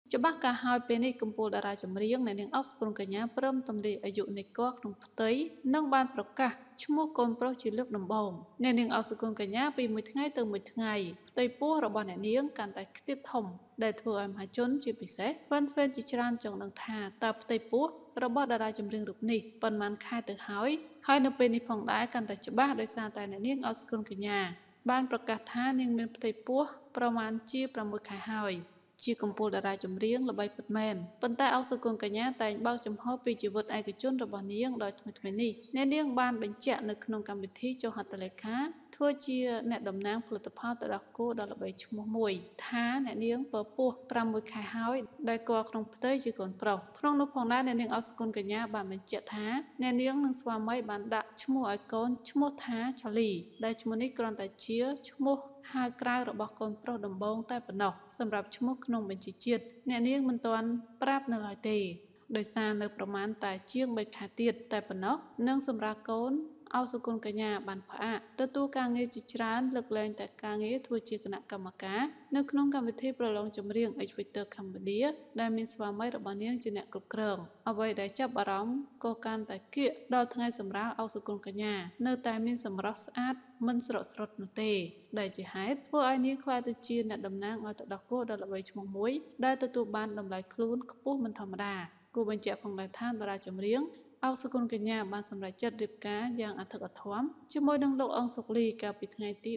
ច្បាស់ការហើយពេលនេះកម្ពុជាតារាចម្រៀងអ្នកនាងអុកសុគន្ធកញ្ញាព្រមទម្លាយអាយុនៃកក្នុងផ្ទៃនិងបានប្រកាសឈ្មោះកូនប្រុសជាលើកដំបូងអ្នកនាងអុកសុគន្ធកញ្ញាពីមួយថ្ងៃទៅមួយថ្ងៃផ្ទៃពោះរបស់អ្នកនាងកាន់តែខ្ទាតធំដែលធ្វើឲ្យមហាជនជាពិសេសហ្វេនជាច្រើនចង់ដឹងថាតើផ្ទៃពោះរបស់តារាចម្រៀងរូបនេះប៉ុន្មានខែទៅហើយនៅពេលនេះផងដែរកាន់តែច្បាស់ដោយសារតែអ្នកនាងអុកសុគន្ធកញ្ញាបានប្រកាសថានាងមានផ្ទៃពោះប្រមាណជា6ខែហើយជាកំពូលតារាចម្រៀងល្បីពិតមែនប៉ុន្តែអុកសុគន្ធកញ្ញាតែងបើកចំហពីជីវិតឯកជនរបស់នាងដោយថ្មីនេះអ្នកនាងបានបញ្ជាក់នៅក្នុងកម្មវិធីចុះហត្ថលេខាធ្វើជាអ្នកតំណាងផលិតផលទៅដល់គោដ៏ល្បីឈ្មោះមួយថាអ្នកនាងពពោះ6ខែហើយដែលគក្នុងផ្ទៃជាកូនប្រុសក្នុងនោះផងដែរអ្នកនាងអុកសុគន្ធកញ្ញាបានបញ្ជាក់ថាអ្នកនាងនិងស្វាមីបានដាក់ឈ្មោះឲ្យកូនឈ្មោះថាឆាលីដែលឈ្មោះនេះគ្រាន់តែជាឈ្មោះហៅក្រៅរបស់កូនប្រុសដំបូងតែប៉ុណ្ណោះសម្រាប់ឈ្មោះក្នុងបញ្ជីជាតិអ្នកនាងមិនទាន់ប្រាប់នៅឡើយទេដោយសារនៅប្រមាណតែជាង3ខែទៀតតែប៉ុណ្ណោះនឹងសម្រាប់កូនអុកសុគន្ធកញ្ញាបានផ្អាកទទួលការងារជាច្រើនលើកលែងតែការងារធ្វើជាគណៈកម្មការនៅក្នុងកម្មវិធីប្រឡងចម្រៀង X Factor Cambodia ដែលមានស្វាមីរបស់នាងជាអ្នកគ្រប់គ្រងអ្វីដែលចាប់អារម្មណ៍ក៏កាន់តែគៀកដល់ថ្ងៃសម្រាលអុកសុគន្ធកញ្ញានៅតែមានសម្រស់ស្អាតមិនស្រកស្រុតនោះទេដែលជាហេតុធ្វើឲ្យនាងក្លាយទៅជាអ្នកតំណាងឲ្យទៅដល់គោដ៏ល្បីឈ្មោះមួយដែលទទួលបានតម្លៃខ្លួនខ្ពស់មិនធម្មតាគួរបញ្ជាក់ផងដែរថាតារាចម្រៀងអុកសុគន្ធកញ្ញាបានសម្រេចចិត្តរៀបការយ៉ាងអធិកអធមជាមួយនឹងលោកអង្សុកលីកាលពីថ្ងៃទី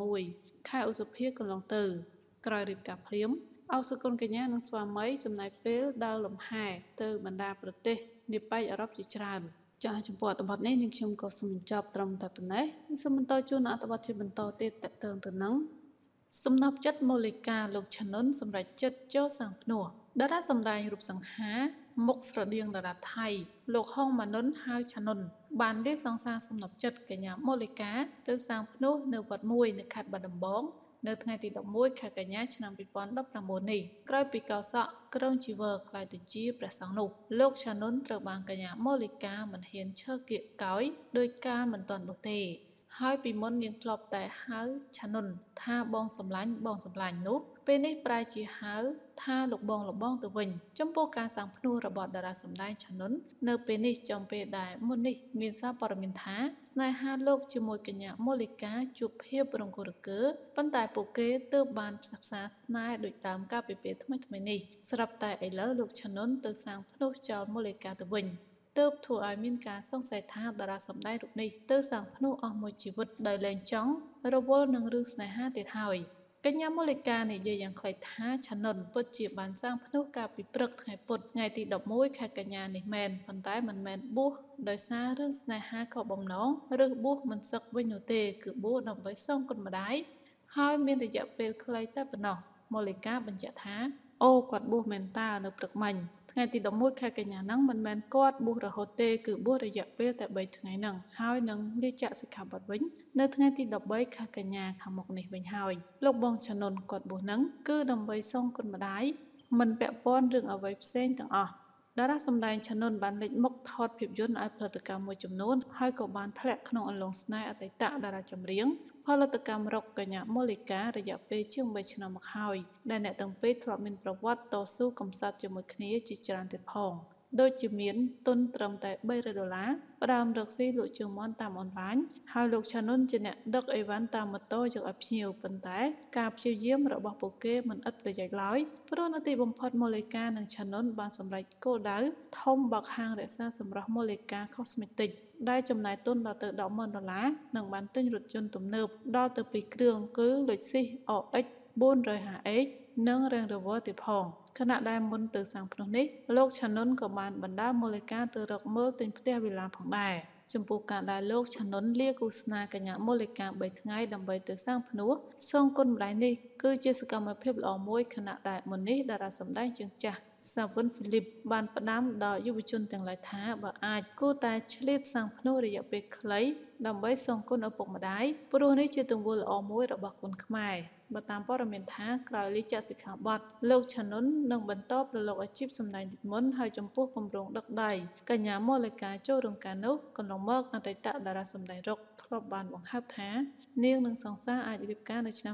16ខែឧសភាកន្លងទៅក្រោយរៀបការភ្លាមអុកសុគន្ធកញ្ញានិងស្វាមីចំណាយពេលដើរលំហែទៅបណ្ដាប្រទេសនេប៉ាល់អឺរ៉ុបជាច្រើនចាចំពោះអត្ថបទនេះនាងខ្ញុំក៏សូមបញ្ចប់ត្រឹមតែប៉ុណ្ណេះសូមបន្តជូនអត្ថបទជាបន្តទៀតតទៅនឹងសំណប់ចិត្តមូលិកាលោកឆានុនសម្រាប់ចិត្តចូលសាងភ្នោះតារាសម្ដែងរូបសង្ហាមុខស្រដៀងតារាថៃលោកហុងម៉ានុនហៅឆានុនបានលាសង្សារសំណប់ចិត្តកញ្ញាមូលិកាទៅសាងភ្នោះនៅវត្តមួយនៅខេត្តបាត់ដំបងនៅថ្ងៃទី11ខែកញ្ញាឆ្នាំ2019នេះក្រោយពីកោសក់ក្រងជីវរខ្លាយទៅជាព្រះសង្ឃនោះលោកឆានុនត្រូវបានកញ្ញាមូលិកាមិនហ៊ានឈើគៀកកោយដោយការមិនទាន់នោះទេហើយពីមុននាងធ្លាប់តែហៅឆានុនថាបងសម្លាញ់នោះពេលនេះប្រែជាហៅថាលោកបងទៅវិញចំពោះការសាងភ្នោះរបស់តារាសម្ដែងឆានុននៅពេលនេះចំពេលដែលមុននេះមានសារព័ត៌មានថាស្នេហាលោកជាមួយកញ្ញាមូលិកាជួបភាពរង្គោះរកើប៉ុន្តែពួកគេទើបបានផ្សះផ្សាស្នេហ៍ដូចតាមការពិភាក្សាថ្មីនេះស្រាប់តែឥឡូវលោកឆានុនទៅសាងភ្នោះចោលមូលិកាទៅវិញទើបធ្វើឲ្យមានការសង្ស័យថាតារាសម្ដែងរូបនេះទៅសាងភ្នោះអស់មួយជីវិតដោយលែងចង់រវល់នឹងរឿងស្នេហាទៀតហើយកញ្ញាមូលិកានិយាយយ៉ាងខ្លីថាឆានុនពិតជាបានសាងភ្នោះកាលពីព្រឹកថ្ងៃពុធថ្ងៃទី11ខែកញ្ញានេះមែនប៉ុន្តែមិនមែនបួសដោយសាររឿងស្នេហាខុសបំណងឬបួសមិនសឹកវិញនោះទេគឺបួសដើម្បីសងគុណម្ដាយហើយមានរយៈពេលខ្លីតែប៉ុណ្ណោះមូលិកាបញ្ជាក់ថាអូគាត់បួសមែនតើនៅព្រឹកមិញថ្ងៃទី11ខែកញ្ញាហ្នឹងមិនមែនគាត់បួសរហូតទេគឺបួសរយៈពេលតែ3ថ្ងៃហ្នឹងហើយនឹងលាចាកសិក្ខាបទវិញនៅថ្ងៃទី13ខែកញ្ញាខាងមុខនេះវិញហើយលោកបងឆានុនគាត់បួសហ្នឹងគឺដើម្បីសងគុណម្ដាយមិនពាក់ព័ន្ធរឿងអ្វីផ្សេងទាំងអស់តារាសម្ដែងឆានុនបានលេចមុខថតភាពយន្តឲ្យផលិតកម្មមួយចំនួនហើយក៏បានធ្លាក់ក្នុងអន្លង់ស្នេហ៍អតីតតារាចម្រៀងផលិតកម្មរកកញ្ញាមូលិការយៈពេលជាង3ឆ្នាំមកហើយដែលអ្នកទាំងពីរធ្លាប់មានប្រវត្តិតស៊ូកំសត់ជាមួយគ្នាជាច្រើនទៀតផងដូចជាមានទុនត្រឹមតែ$300ផ្ដើមរកស៊ីលក់ជើងមាន់តាមអនឡាញហើយលោកឆានុនជាអ្នកដឹកអីវ៉ាន់តាមម៉ូតូយកឲ្យភ្ញៀវប៉ុន្តែការព្យាយាមរបស់ពួកគេមិនឥតប្រយោជន៍ឡើយព្រោះនៅទីបំផុតមូលិកានិងឆានុនបានសម្រេចគោលដៅធំបើកហាងរក្សាសម្រស់មូលិកា Cosmetic ដែលចំណាយទុនដល់ទៅ$10,000និងបានទិញរថយន្តទំនើបដល់ទៅ2គ្រឿងគឺ Lexus RX 450H និង Range Rover ទៀតផងខណៈដែលមុនទៅសាងភ្នោះនេះលោកឆានុនក៏បានបណ្ដាមូលិកាទៅរកមើលទិញផ្ទះវិឡាផងដែរចំពោះការដែលលោកឆានុនលាគូស្នេហ៍កញ្ញាមូលិកា3ថ្ងៃដើម្បីទៅសាងភ្នោះសងគុណម្ដាយនេះគឺជាសកម្មភាពល្អមួយខណៈដែលមុននេះតារាសម្ដែងជើងចាស់សាវិនហ្វីលីបបានផ្ដាំដល់យុវជនទាំងឡាយថាបើអាចគួរតែឆ្លៀតសាងភ្នោះរយៈពេលខ្លីដើម្បីសងគុណឪពុកម្ដាយព្រោះនេះជាទង្វើល្អមួយរបស់គុនខ្មែរបើតាមព័ត៌មានថាក្រោយលាចាកសិក្ខាបទលោកឆានុននឹងបន្តប្រឡូកអាជីពសម្ដែងដូចមុនហើយចំពោះគម្រោងដឹកដៃកញ្ញាមូលិកាចូលរោងការនោះកន្លងមកអតីតតារាសម្ដែងរកធ្លាប់បានបង្ហើបថានាងនឹងសង្សារអាចរៀបការនៅឆ្នាំ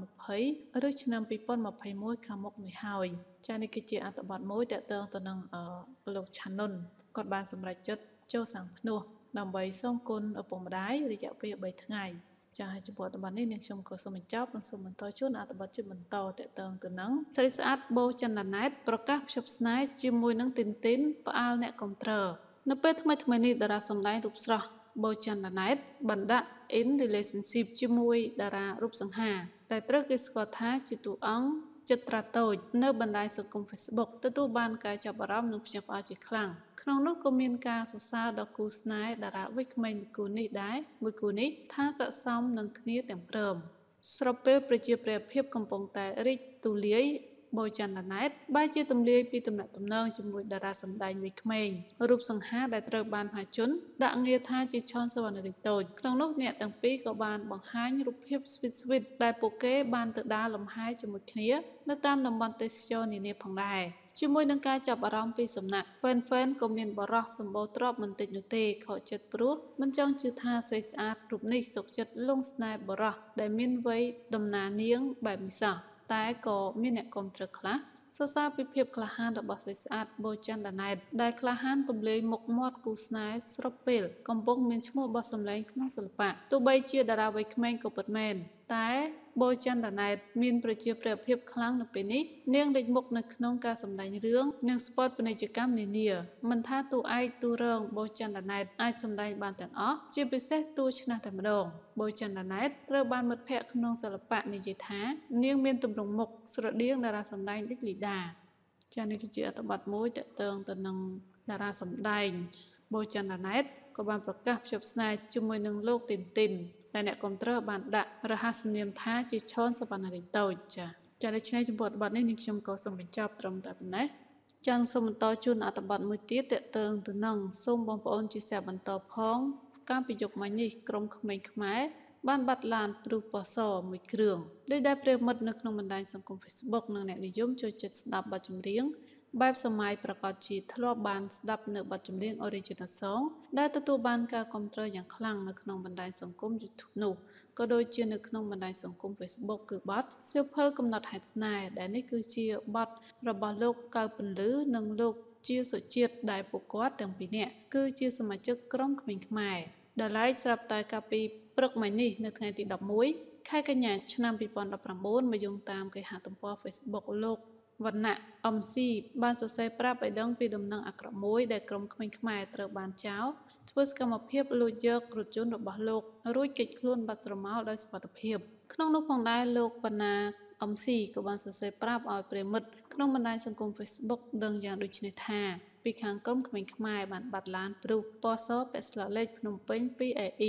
2020ឬឆ្នាំ2021ខាងមុខនេះហើយចានេះគឺជាអត្ថបទមួយទាក់ទងទៅនឹងលោកឆានុនគាត់បានសម្រេចចិត្តចូលសាងភ្នោះដើម្បីសូមគុណឪពុកម្ដាយរយៈពេល3ថ្ងៃចាហើយចំពោះអត្ថបទនេះនាងខ្ញុំក៏សូមបញ្ចប់និងសូមបន្តជូនអត្ថបទជាបន្តទាក់ទងទៅនឹងស្រីស្អាតបូចន្ទណែតប្រកាសភ្ជាប់ស្នេហ៍ជាមួយនឹងទីនទីនផ្អើលអ្នកគាំទ្រនៅពេលថ្មីៗនេះតារាសម្ដែងរូបស្រស់បូចន្ទណែតបណ្ដាក់ in relationship ជាមួយតារារូបសង្ហាតែត្រូវគេស្គាល់ថាជាតួអង្គចិត្តត្រាតូចនៅបណ្ដាញសង្គម Facebook ទទួលបានការចាប់អារម្មណ៍និងភ្ញាក់ផ្អើលជាខ្លាំងក្នុងនោះក៏មានការសរសើរដល់គូស្នេហ៍តារាវ័យក្មេងមួយគូនេះដែរមួយគូនេះថាស័ក្តិសមនឹងគ្នាទាំងព្រមស្របពេលប្រជាប្រិយភាពកំពុងតែរីកទូលាយបូចន្ទណែតបែរជាទំលាយពីទំនាក់ទំនងជាមួយតារាសម្ដែងវ័យក្មេងរូបសង្ហាដែលត្រូវបានមហាជនដាក់ងារថាជាឈុនសវណ្ណរីតូចក្នុងនោះអ្នកទាំងពីរក៏បានបង្ហាញរូបភាពស្វីតដែលពួកគេបានទៅដើរលំហែជាមួយគ្នានៅតាមតំបន់ទេសចរណ៍នានាផងដែរជាមួយនឹងការចាប់អារម្មណ៍ពីសំណាក់ហ្វេនក៏មានបរិះសម្បូរទ្រព្យបន្តិចនោះទេខកចិត្តព្រោះមិនចង់ជឿថាស្រីស្អាតរូបនេះសុខចិត្តលងស្នេហ៍បរិះដែលមានវ័យដំណាលនាងបែបនេះសោះតែក៏មានអ្នកគាំទ្រខ្លះសរសើរពីភាពក្លាហានរបស់ស្រីស្អាតបូចន្ទណែតដែលក្លាហានទម្លាយមុខមាត់គូស្នេហ៍ស្របពេលកំពុងមានឈ្មោះបោះសម្លេងក្នុងសិល្បៈទោះបីជាតារាវ័យក្មេងក៏ពិតមែនតែបូចន្ទណែតមានប្រជាប្រិយភាពខ្លាំងនៅពេលនេះនាងលេចមុខនៅក្នុងការសម្ដែងរឿងនិងស្ពតពាណិជ្ជកម្មនានាមិនថាតួឯកតួរងបូចន្ទណែតអាចសម្ដែងបានទាំងអស់ជាពិសេសតួឆ្នះតែម្ដងបូចន្ទណែតត្រូវបានមិត្តភ័ក្តិក្នុងសិល្បៈនិយាយថានាងមានទម្រង់មុខស្រដៀងតារាសម្ដែងដូចលីដាចា៎នេះគឺជាអត្ថបទមួយទាក់ទងទៅនឹងតារាសម្ដែងបូចន្ទណែតក៏បានប្រកាសភ្ជាប់ស្នេហ៍ជាមួយនឹងលោកទីនទីនដែលអ្នកគាំទ្របានដាក់រហស្សនាមថាជាឈុនសវណ្ណរីតូចចា៎ដូច្នេះចំពោះអត្ថបទនេះនាងខ្ញុំក៏សូមបញ្ចប់ត្រឹមតែប៉ុណ្ណេះចា៎សូមបន្តជូនអត្ថបទមួយទៀតទាក់ទងទៅនឹងសូមបងប្អូនជាសាបន្តផងការប្រយុទ្ធមិញនេះក្រុមក្មេងខ្មែរបានបាត់ឡានព្រុសពណ៌សមួយគ្រឿងដោយដែលប្រិយមិត្តនៅក្នុងបណ្ដាញសង្គម Facebook និងអ្នកនិយមចូលចិត្តស្ដាប់បទចម្រៀងបែបសម័យប្រកាសជាធ្លាប់បានស្ដាប់នៅបទចម្រៀង Original Song ដែលទទួលបានការគាំទ្រយ៉ាងខ្លាំងនៅក្នុងបណ្ដាញសង្គម YouTube នោះក៏ដូចជានៅក្នុងបណ្ដាញសង្គម Facebook គឺបទសៀវភៅកំណត់ហេតុស្នេហ៍ដែលនេះគឺជាបទរបស់លោកកៅពន្លឺនិងលោកជាសុជាតិដែលពួកគាត់ទាំងពីរនាក់គឺជាសមាជិកក្រុមក្មេងខ្មែរដែលឡែកស្រាប់តែកាលពីព្រឹកមិញនេះនៅថ្ងៃទី11ខែកញ្ញាឆ្នាំ2019មកយោងតាមគេហទំព័រ Facebook លោកវណ្ណៈ MC បានសរសេរប្រាប់ឲ្យដឹងពីដំណឹងអាក្រក់មួយដែលក្រុមក្មេងខ្មែរត្រូវបានចោទធ្វើសកម្មភាពលួចយករថយន្តរបស់លោករួចគេចខ្លួនបាត់ស្រមោលដោយសុវត្ថិភាពក្នុងនោះផងដែរលោកវណ្ណៈ MC ក៏បានសរសេរប្រាប់ឲ្យប្រិយមិត្តក្នុងបណ្ដាញសង្គម Facebook ដឹងយ៉ាងដូចនេះថាពីខាងក្រុមក្មេងខ្មែរបានបាត់ឡានព្រុសពណ៌សពាក់ស្លាកលេខភ្នំពេញ 2AE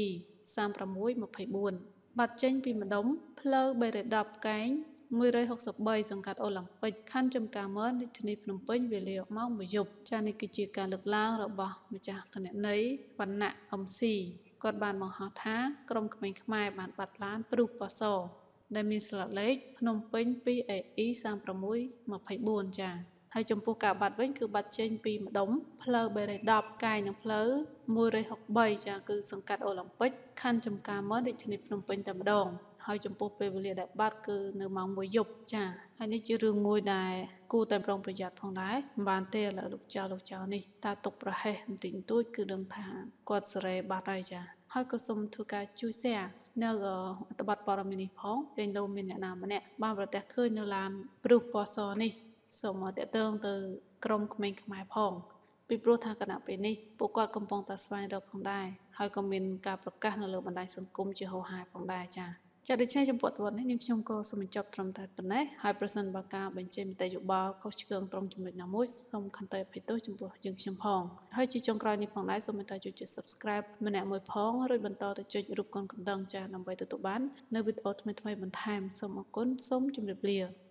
3624បាត់ចេញពីម្ដុំផ្លូវ310កែង163សង្កាត់អូឡ িম্প ិកខណ្ឌចំការមនរាជធានីភ្នំពេញវេលាម៉ោង1យប់ចា៎នេះគឺជាការលើកឡើងរបស់ម្ចាស់គណនីវណ្ណៈ MC គាត់បានបង្ហោះថាក្រុមក្មេងខ្មែរបានបាត់ឡានព្រុសពណ៌សដែលមានស្លាកលេខភ្នំពេញ 2AE 3624ចា៎ហើយចំពោះការបាត់វិញគឺបាត់ចេញពីម្ដុំផ្លូវ310កែងនិងផ្លូវ163ចា៎គឺសង្កាត់អូឡ িম্প ិកខណ្ឌចំការមនរាជធានីភ្នំពេញតែម្ដងហើយចំពោះពេលវេលាដែលបាត់គឺនៅម៉ោង1យប់ចា៎ហើយនេះជារឿងមួយដែលគួរតែប្រុងប្រយ័ត្នផងដែរមិនបានទេឥឡូវលោកចៅនេះតាទុកប្រហែសបន្តិចបន្តួចគឺដឹងថាគាត់សេរីបាត់ហើយចា៎ហើយក៏សូមធ្វើការជួយ share នៅអត្ថបទព័ត៌មាននេះផងគេលោមានអ្នកណាម្នាក់បានប្រទះឃើញនៅឡានព្រុសពណ៌សនេះសូមតាក់ទងទៅក្រុមក្មេងខ្មែរផងពីព្រោះថាគណៈពេលនេះពួកគាត់កំពុងតែស្វែងរកផងដែរហើយក៏មានការប្រកាសនៅលើបណ្ដាញសង្គមជាហូរហែផងដែរចា៎ដូច្នេះចំពោះអត្ថបទនេះនាងខ្ញុំក៏សូមបញ្ចប់ត្រឹមតែប៉ុណ្ណេះហើយប្រសិនបើការបញ្ចេញមតិយោបល់ខុសឆ្គងត្រង់ចំណុចណាមួយសូមខន្តីអភ័យទោសចំពោះយើងខ្ញុំផងហើយជាចុងក្រោយនេះផងដែរសូមមេត្តាជួយចុច Subscribe ម្នាក់មួយផងរួចបន្តទៅចុចរូបកូនកណ្ដឹងចា៎ដើម្បីទទួលបាននៅវីដេអូថ្មីៗបន្ថែមសូមអរគុណសូមជម្រាបលា